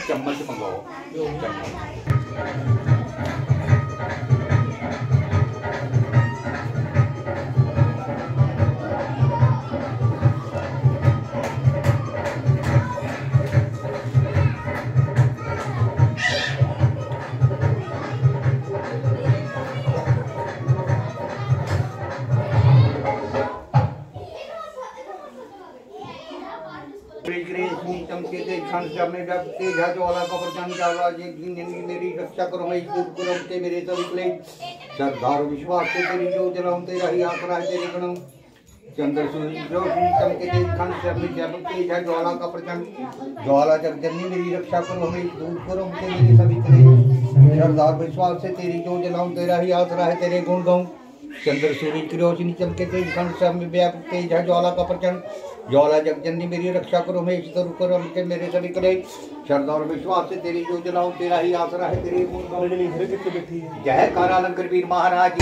चम्मच मंगाओ चम्मच। मेरी रक्षा करो मैं के मेरे सभी श्रद्धा और विश्वास से तेरी जो जलाऊं तेरा ही आसरा है तेरे गणों चंद्र सूर्य रोशनी चमके जब तेज है ज्वाला का प्रचंड ज्वाला जब जन्नी मेरी रक्षा करो हमें दूर करो मुझे मेरे सभी श्रद्धा और विश्वास से तेरी जो जलाऊं तेरा ही आसरा है तेरे गुण गाऊं चंद्र सूर्य की रोशनी चमके तेज खंड सब में व्यापक तेज है ज्वाला का प्रचंड ज्वाला जगजननी मेरी रक्षा करो मैं इष्ट करो हमके मेरे सभी करे श्रद्धा और विश्वास से तेरी जो जलाऊं तेरा ही आसरा है तेरे जय कारालंकर वीर महाराज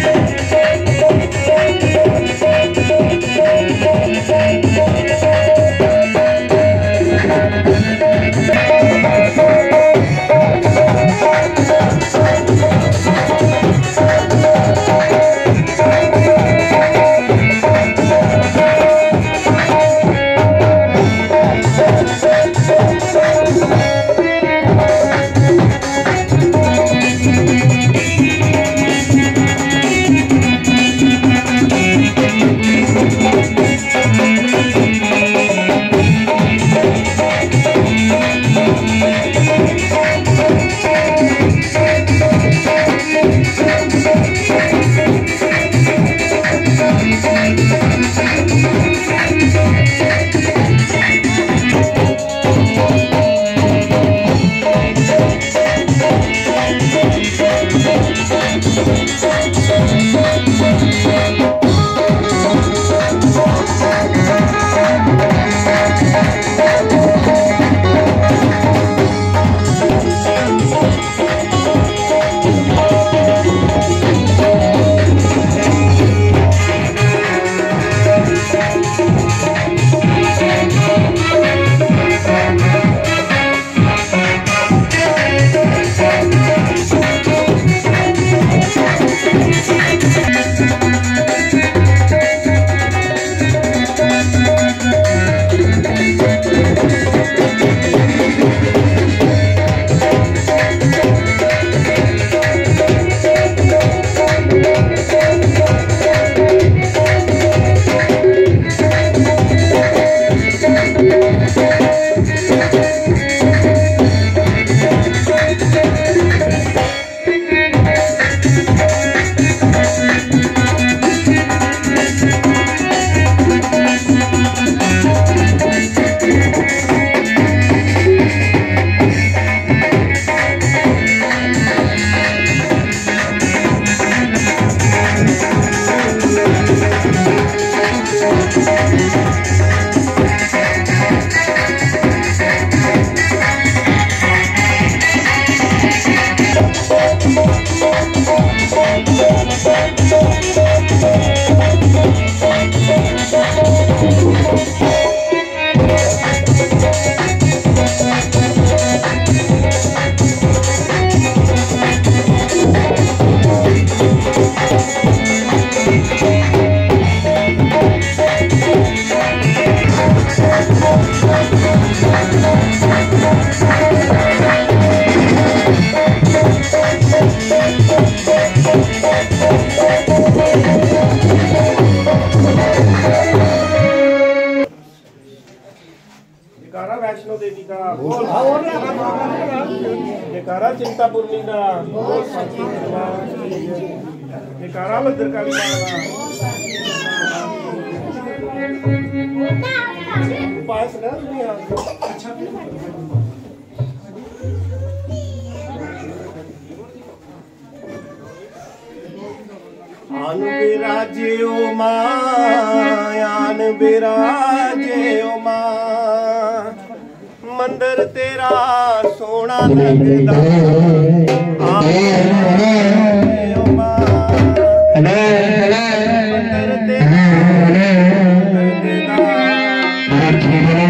वैष्णो देवी का जयकारा चिंतापूर्णी का जयकारा भद्रकाली का उपासना आन बिराजे ओ मां आन बिराजे ओ मां मंदिर तेरा सोना लगदा ओ मां मंदिर तेरा लगदा